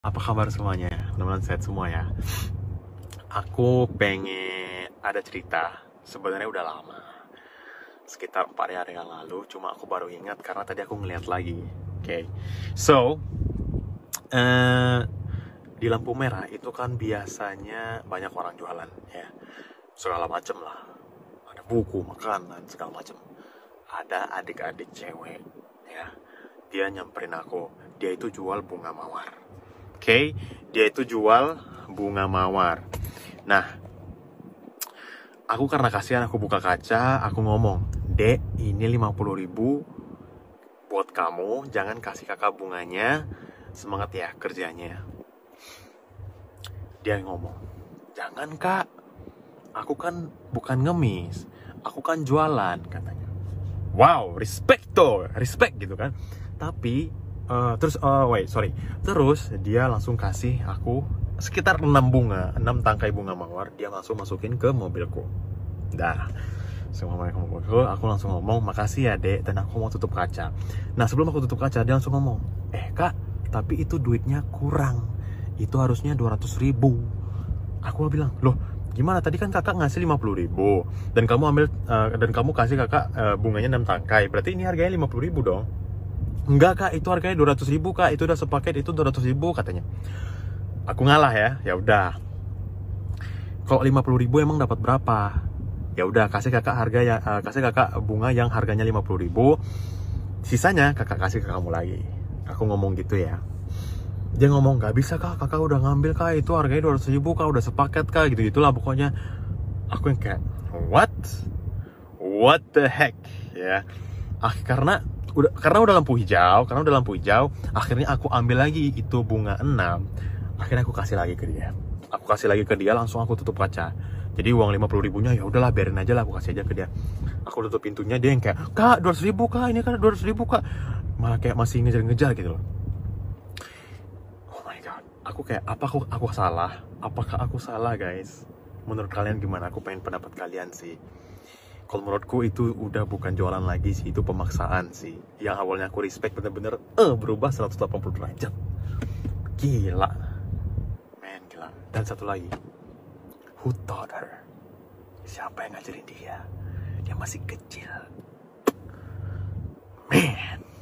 Apa kabar semuanya? Teman-teman sehat semua ya. Aku pengen ada cerita. Sebenarnya udah lama. Sekitar 4 hari yang lalu. Cuma aku baru ingat karena tadi aku ngeliat lagi. Oke. So, eh, di lampu merah itu kan biasanya banyak orang jualan ya. Segala macem lah. Ada buku, makanan, segala macem. Ada adik-adik cewek ya. Dia nyamperin aku. Dia itu jual bunga mawar. Oke, dia itu jual bunga mawar. Nah, aku karena kasihan aku buka kaca, aku ngomong, "Dek, ini 50.000 buat kamu, jangan kasih kakak bunganya. Semangat ya kerjanya." Dia ngomong, "Jangan kak, aku kan bukan ngemis, aku kan jualan," katanya. Wow, respect gitu kan. Tapi terus dia langsung kasih aku sekitar 6 tangkai bunga mawar. Dia langsung masukin ke mobilku. Dah, semua mobilku, aku langsung ngomong, "Makasih ya dek," dan aku mau tutup kaca. Nah, sebelum aku tutup kaca, dia langsung ngomong, "Kak, tapi itu duitnya kurang, itu harusnya 200.000." Aku bilang, "Loh, gimana, tadi kan kakak ngasih 50.000 dan kamu ambil dan kamu kasih kakak bunganya 6 tangkai, berarti ini harganya 50.000 dong." "Enggak kak, itu harganya 200.000 kak, itu udah sepaket, itu 200.000 katanya. Aku ngalah ya, ya udah. Kalau 50.000 emang dapat berapa? Ya udah, kasih kakak bunga yang harganya 50.000, sisanya kakak kasih ke kamu lagi. Aku ngomong gitu ya. Dia ngomong, "Gak bisa kak, kakak udah ngambil kak, itu harganya 200.000 kak, udah sepaket kak," gitu-gitulah pokoknya. Aku yang kayak, what the heck ya. Karena udah lampu hijau, akhirnya aku ambil lagi itu bunga 6. Akhirnya aku kasih lagi ke dia, langsung aku tutup kaca. Jadi uang 50.000-nya ya udahlah, biarin aja lah, aku kasih aja ke dia. Aku tutup pintunya, dia yang kayak, "Kak, 200.000 kak, ini kan 200.000 kak." Malah kayak masih ngejar-ngejar gitu loh. Oh my god, aku kayak, aku salah? Apakah aku salah guys? Menurut kalian gimana? Aku pengen pendapat kalian sih. Kalau menurutku itu udah bukan jualan lagi sih, itu pemaksaan sih. Yang awalnya aku respect bener-bener berubah 180 derajat. Gila. Men, gila. Dan satu lagi, who taught her? Siapa yang ngajarin dia? Dia masih kecil. Man.